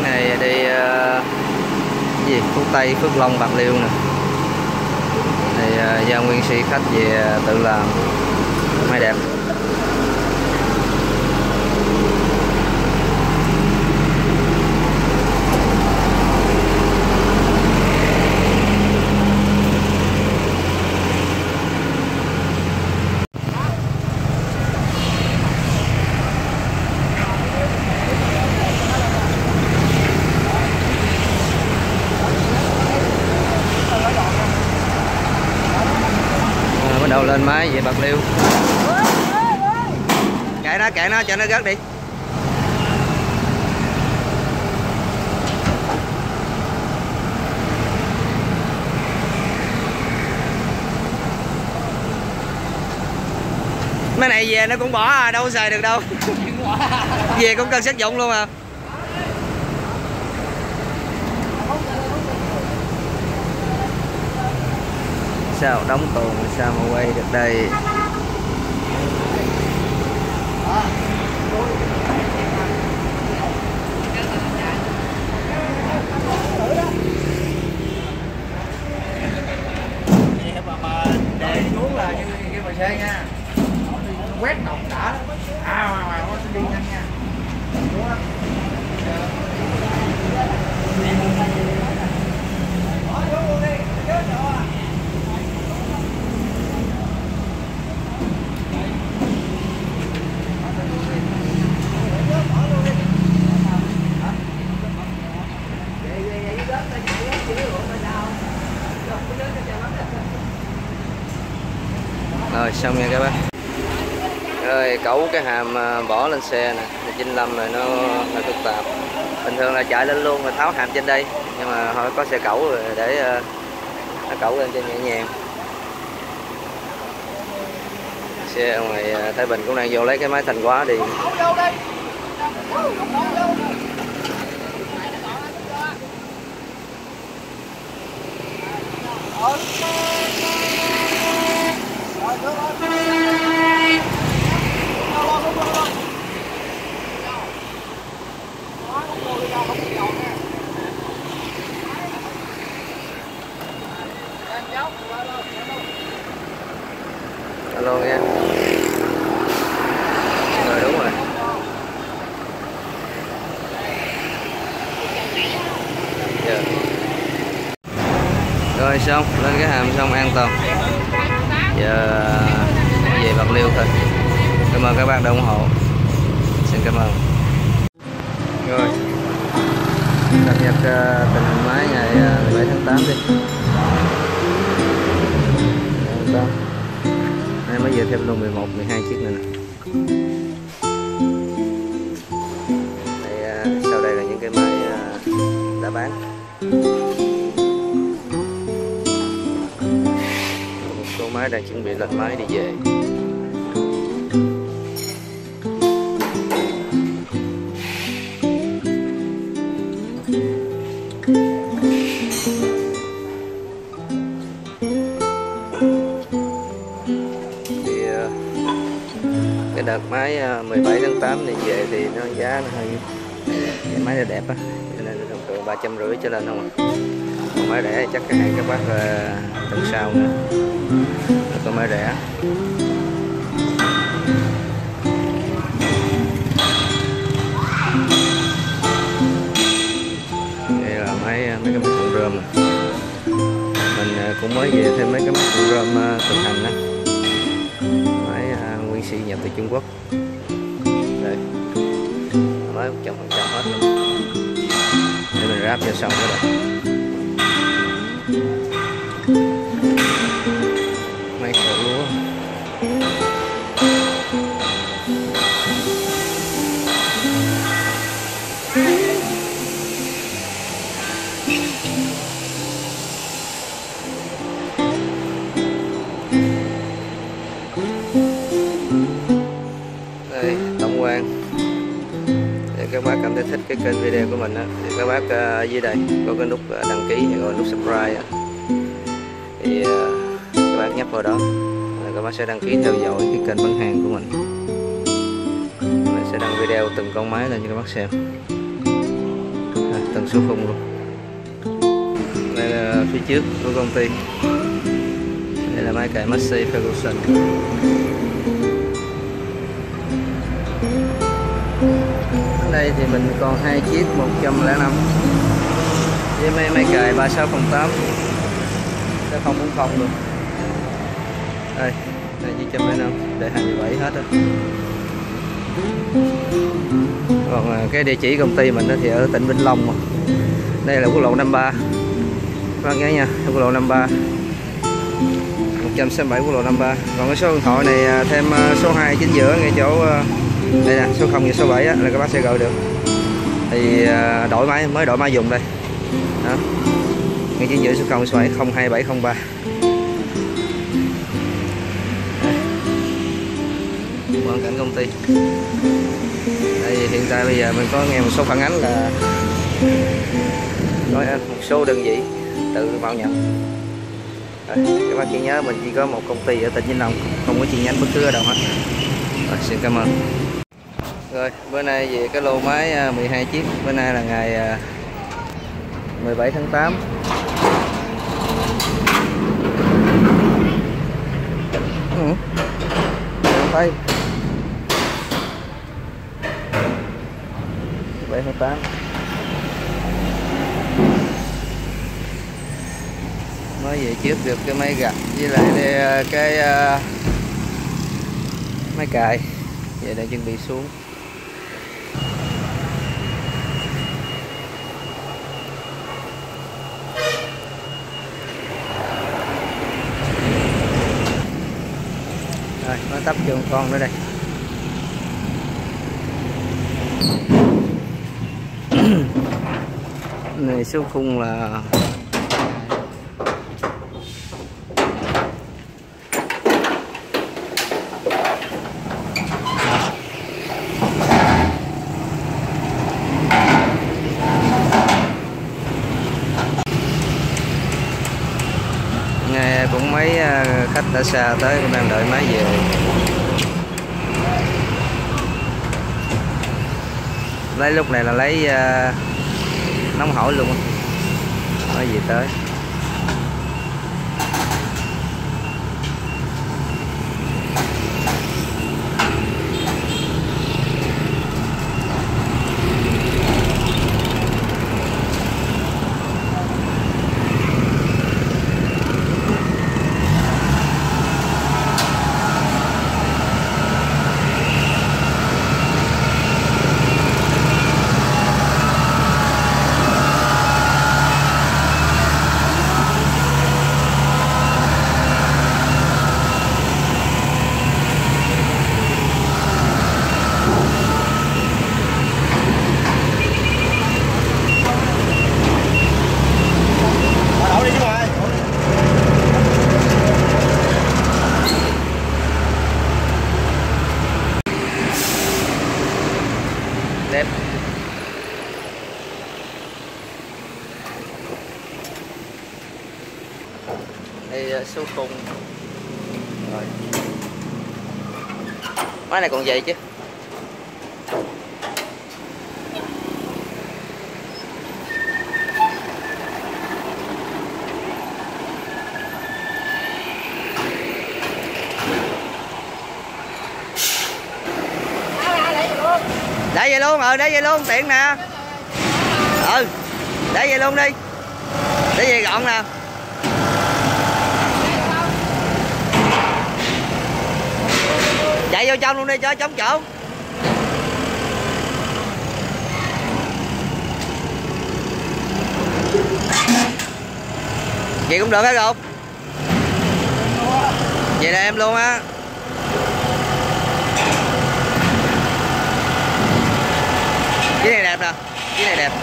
này đi gì Phú Tây, Phước Long, Bạc Liêu nè. Thì giao nguyên si khách về tự làm máy đẹp. Bắt đầu lên máy về Bạc Liêu. Kệ nó cho nó rớt đi. Mấy này về nó cũng bỏ à, đâu có xài được đâu. Về cũng cần sử dụng luôn à. Sao đóng tuồng sao mà quay được đây. Để xuống là như cái bờ xe nha, quét nọc đã nó sẽ đi nhanh nha. Rồi xong nha các bác. Rồi cẩu cái hàm bỏ lên xe nè, 95 rồi nó hơi phức tạp. Bình thường là chạy lên luôn rồi tháo hàm trên đây, nhưng mà thôi có xe cẩu rồi để nó cẩu lên cho nhẹ nhàng. Xe ở ngoài Thái Bình cũng đang vô lấy cái máy Thành Hóa đi. Alo nha. Rồi đúng rồi. Giờ. Rồi xong, lên cái hàm xong an toàn. Giờ về Bạc Liêu thôi. Cảm ơn các bác đã ủng hộ. Xin cảm ơn. Rồi. Cập nhật tình hình máy ngày 17 tháng 8 đi. Nay mới về thêm luôn 11, 12 chiếc nữa nè. Đây, sau đây là những cái máy đã bán. Một số máy đang chuẩn bị lên máy đi về. Cái đợt máy 17 tháng 8 này về thì nó giá nó hơi, cái máy nó đẹp á, cho nên thông thường 350 trở lên không à. Còn máy rẻ chắc cái hãng các bác tuần sau nữa. Còn máy rẻ. Đây là mấy cái máy cuộn rơm này. Mình cũng mới về thêm mấy cái máy cuộn rơm thực hành đó. Nguyên si nhập từ Trung Quốc. Đây. Máy 100% hết luôn. Để mình ráp cho xong cái này. Máy cỏ lúa. Đây, tổng quan. Để các bác cảm thấy thích cái kênh video của mình á, thì các bác dưới đây có cái nút đăng ký hay gọi nút subscribe á. Thì các bác nhấp vào đó, các bác sẽ đăng ký theo dõi cái kênh bán hàng của mình. Mình sẽ đăng video từng con máy lên cho các bác xem. tầng số khung luôn. Đây là phía trước của công ty. Đây là máy cày Massey Ferguson. Ở đây thì mình còn 2 chiếc 105 với máy cày 3608 cái 040 luôn. Đây chiếc 105 để 27 hết đó. Còn cái địa chỉ công ty mình thì ở tỉnh Vĩnh Long mà. Đây là quốc lộ 53 các bạn nhớ nha, quốc lộ 53 167 quốc lộ 53. Còn cái số điện thoại này thêm số 2 chính giữa ngay chỗ đây nè, số 0 và số 7 á, là các bác sẽ gọi được. Thì đổi máy, mới đổi máy dùng đây đó, ngay chính giữa số 0 số 7 02703. Quang cảnh công ty. Đây hiện tại bây giờ mình có nghe một số phản ánh là nói một số đơn vị tự mạo nhận. Các bác chỉ nhớ mình chỉ có một công ty ở tỉnh Vĩnh Long, không có chi nhánh bất cứ ở đâu hết. Rồi, xin cảm ơn. Rồi bữa nay về cái lô máy 12 chiếc. Bữa nay là ngày 17 tháng 8. Tay 17 tháng 8. Mới về trước được cái máy gặt với lại cái máy cày. Vậy để chuẩn bị xuống. Rồi nó tắp cho con nữa đây. Này số khung là nghe cũng mấy khách đã xa tới cũng đang đợi máy về. Lấy lúc này là lấy nóng hổi luôn, nói gì tới. Đẹp. Đây số khung. Rồi. Máy này còn vậy chứ. Để vậy luôn, để vậy luôn, tiện nè. Để vậy luôn đi. Để vậy gọn nè. Chạy vô trong luôn đi cho chống chỗ. Vậy cũng được hả Gục? Vậy là em luôn á. Cái này đẹp nè, cái này đẹp.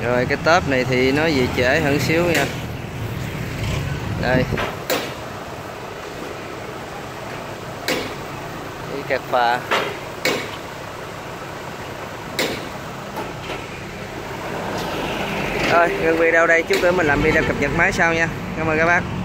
Rồi cái tớp này thì nó về trễ hơn xíu nha. Đây. Cái card pha. Rồi, ngừng video đây, chút nữa mình làm video cập nhật máy sau nha. Cảm ơn các bác.